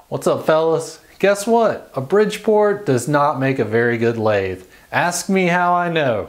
What's up, fellas? Guess what? A Bridgeport does not make a very good lathe. Ask me how I know.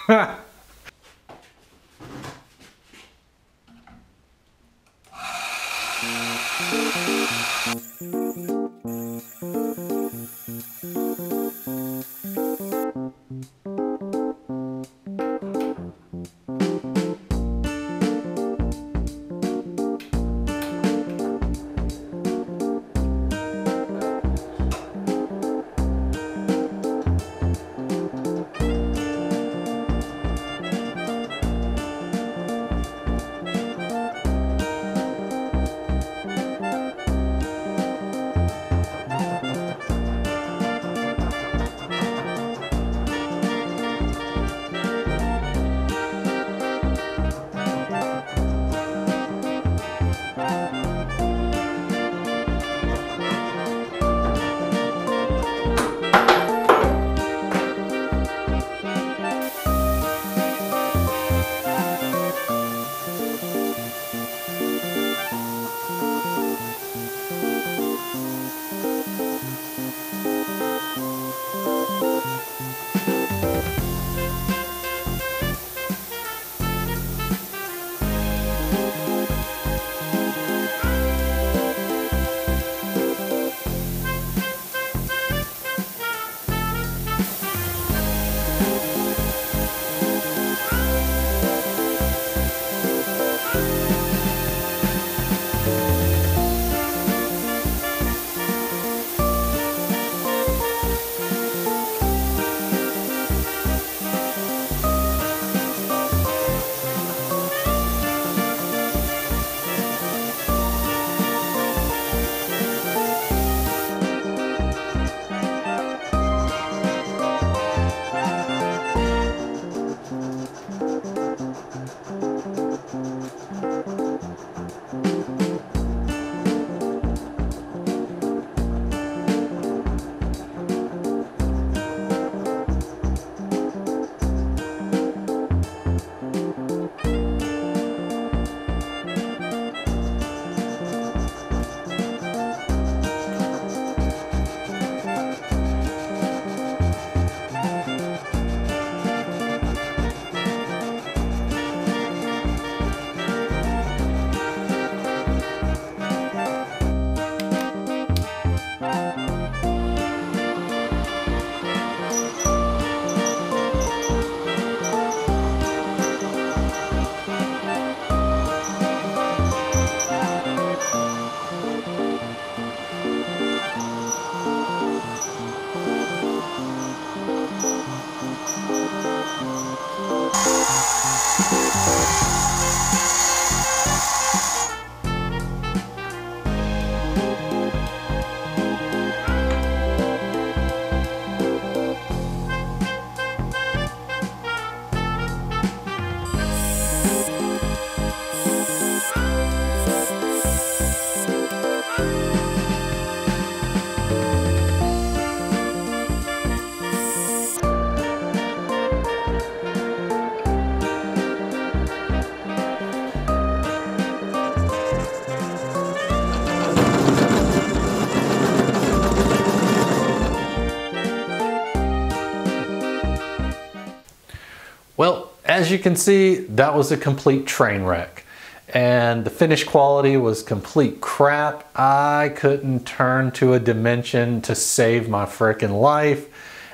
Well, as you can see, that was a complete train wreck. And the finish quality was complete crap. I couldn't turn to a dimension to save my frickin' life.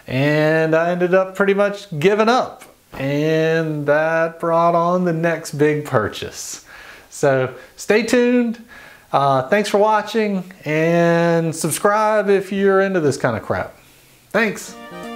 And I ended up pretty much giving up. And that brought on the next big purchase. So stay tuned. Thanks for watching, and subscribe if you're into this kind of crap. Thanks.